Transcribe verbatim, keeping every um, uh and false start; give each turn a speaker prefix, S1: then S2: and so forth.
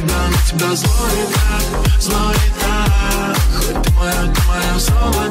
S1: тебя, на тебя злой так, злой так. Хоть ты моя, ты моя золото.